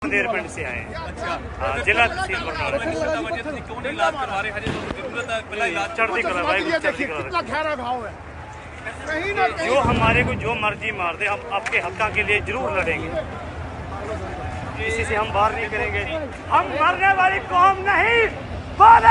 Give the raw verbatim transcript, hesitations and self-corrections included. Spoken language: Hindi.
देर पिंड से आए हैं। अच्छा, हाँ, जिला तहसील बरनाला। क्यों नहीं इलाज करवा रहे? हजे तो जरूरत है, पहला इलाज चढ़ती कला भाई, चढ़ती कितना गहरा घाव है। कहीं ना जो हमारे को जो मर्जी मार दे, हम आपके हक़ के लिए जरूर लड़ेंगे। किसी से हम बार नहीं करेंगे। हम मरने वाली कौम नहीं,